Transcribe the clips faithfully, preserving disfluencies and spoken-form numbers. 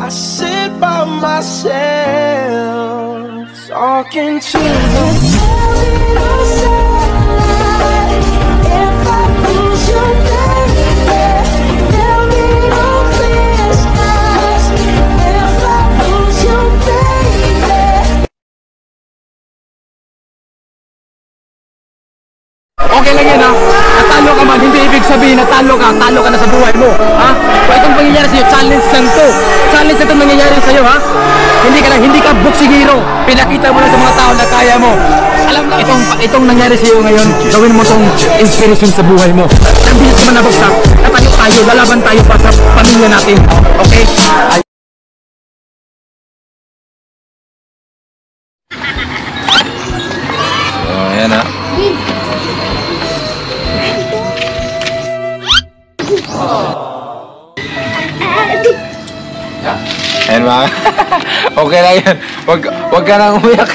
I sit by myself, talking to the if I lose you, baby, tell me no business. If I lose you, baby. Okay lang yan ha. Natalo ka man, hindi ibig sabihin natalo ka, talo ka na sa buhay mo. Ha? Kung itong pangyayari sa'yo, challenge lang to. Challenge na itong nangyayari sa'yo ha. Hindi ka lang, hindi ka boxing hero. Pinakita mo lang sa mga tao na kaya mo. Alam na itong, itong nangyari sa'yo ngayon, gawin mo itong inspiration sa buhay mo. Nandito ka man nabagsak, natayo tayo, lalaban tayo pa sa pamilya natin. Okay? Ay oh, ayan ha. Ayan mga okay lang yan. Wag, wag ka nang umiyak.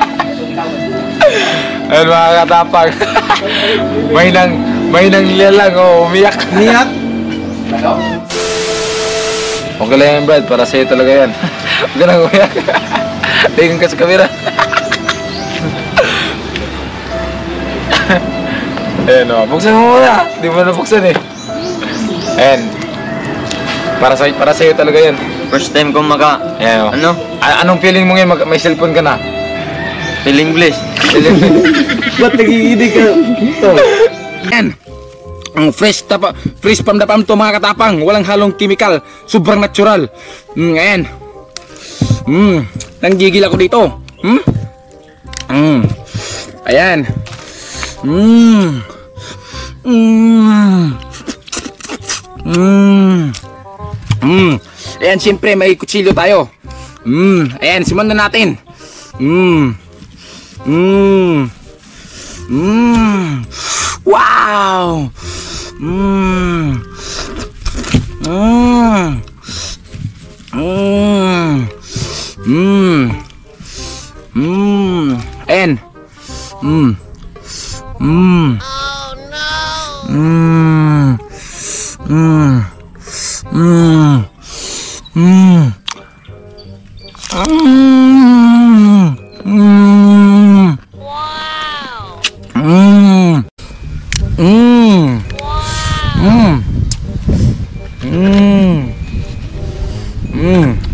Ayan mga katapang. May nang may nang nilalang o umiyak. Umiyak? Okay lang yan Brad, para sa'yo talaga yan. Wag ka nang umiyak. Tingin ka sa kamera. Ayan o, buksan mo muna. Di mo na buksan eh. Ayan. Para sa'yo, para sa'yo talaga yan. First time kong maka... Ayan o. Ano? A anong feeling mo ngayon? May cellphone ka na? Feeling blessed. Ba't nagiginig ka? Yan. Ang fresh tapa, fresh from the farm to mga katapang. Walang halong chemical. Sobrang natural. Mm, ayan. Mm, nanggigil ako dito. Hmm? Mm. Ayan. Mm. Mm. Mm. Mm. Ayan, siyempre may kutsilyo tayo. Mm. Ayan, simulan na natin. Mm. Mm. Mm. Wow. Mm. Mm. Mm. Mm. Mm. Ayan. Mm. Mm. Oh no. Mm. Mm. Mm. Mm. Mm. Mm. Wow. Mm. Mm. Wow. Mm. Mm. Mm.